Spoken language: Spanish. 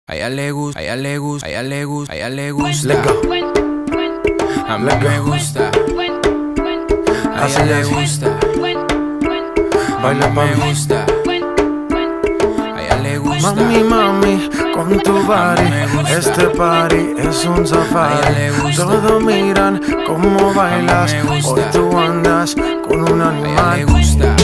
A ella le gusta, a ella le gusta, a ella le gusta, a ella le gusta. Let go. A mí me gusta. A ella le gusta. Baila me pa' mí. gusta. A ella le gusta. Mami, mami, con tu body, gusta. este party es un A safari. ella le gusta. Todos miran cómo bailas, me gusta. hoy tú andas con un A ella le animal. gusta.